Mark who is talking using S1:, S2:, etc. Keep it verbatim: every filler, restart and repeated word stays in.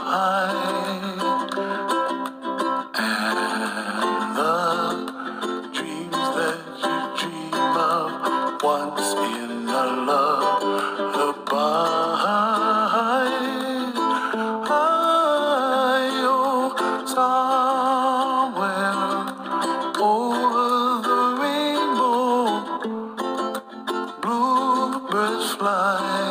S1: And the dreams that you dream of once in a lullaby. Oh, somewhere over the rainbow, bluebirds fly.